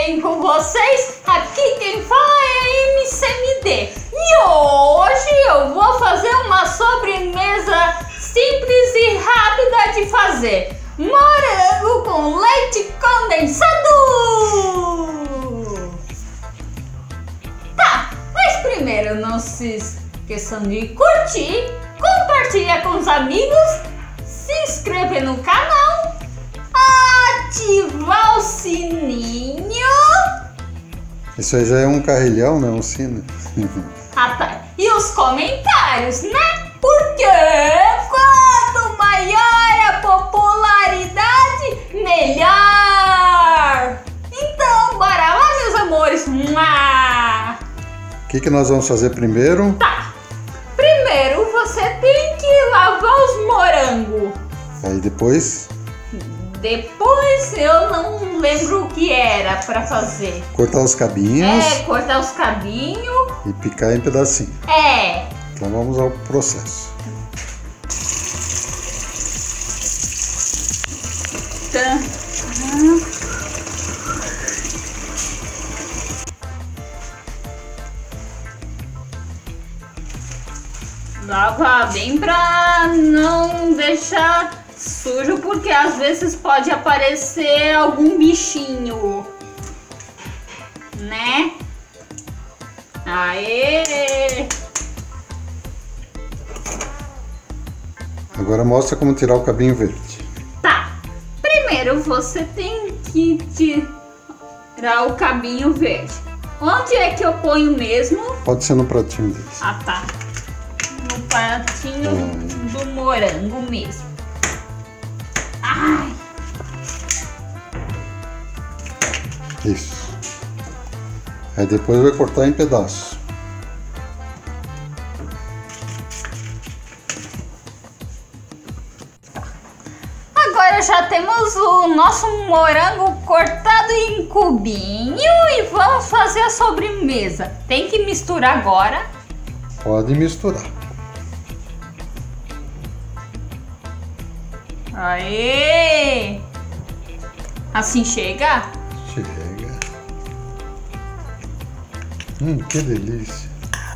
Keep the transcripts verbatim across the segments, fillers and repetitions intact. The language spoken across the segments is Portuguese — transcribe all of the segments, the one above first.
bem com vocês? Aqui quem fala é a M C M D e hoje eu vou fazer uma sobremesa simples e rápida de fazer: morango com leite condensado! Tá, mas primeiro não se esqueçam de curtir, compartilhar com os amigos, se inscrever no canal, ativar o sininho. Isso aí já é um carrilhão, não é um sino. Ah, tá. E os comentários, né? Porque quanto maior a popularidade, melhor. Então, bora lá, meus amores. O que, que nós vamos fazer primeiro? Tá. Primeiro você tem que lavar os morangos. Aí depois? Depois eu não lembro o que era pra fazer. Cortar os cabinhos. É, cortar os cabinhos. E picar em pedacinho. É. Então vamos ao processo. Tá. Lava bem pra não deixar sujo, porque às vezes pode aparecer algum bichinho, né? Aê! Agora mostra como tirar o cabinho verde. Tá. Primeiro você tem que tirar o cabinho verde. Onde é que eu ponho mesmo? Pode ser no pratinho deles. Ah, tá. No pratinho Hum. do morango mesmo. Ai. Isso. Aí depois vai cortar em pedaços. Agora já temos o nosso morango cortado em cubinho e vamos fazer a sobremesa. Tem que misturar agora. Pode misturar. Aê! Assim chega? Chega. Hum, que delícia.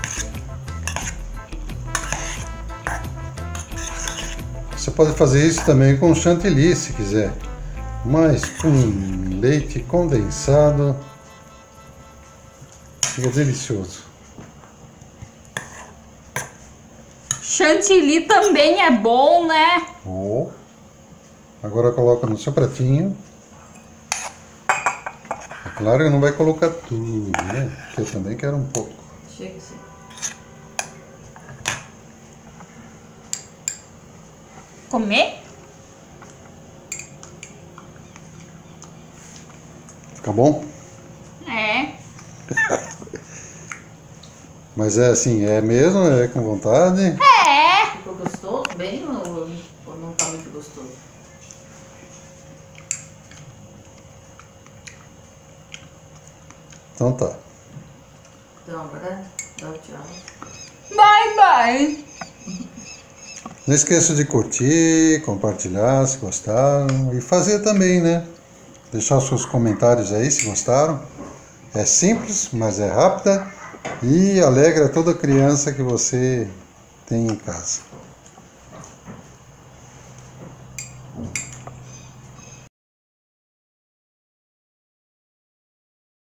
Você pode fazer isso também com chantilly se quiser, mas com leite condensado fica delicioso. Chantilly também é bom, né? Oh. Agora coloca no seu pratinho. É claro que não vai colocar tudo, né? Porque eu também quero um pouco. Chega assim. Comer? Fica bom? É. Mas é assim, é mesmo? É com vontade? É. Ficou gostoso? Bem ou ou não tá muito gostoso? Então tá. Então, agora dá o tchau. Bye, bye. Não esqueça de curtir, compartilhar se gostaram e fazer também, né? Deixar os seus comentários aí se gostaram. É simples, mas é rápida e alegra toda criança que você tem em casa.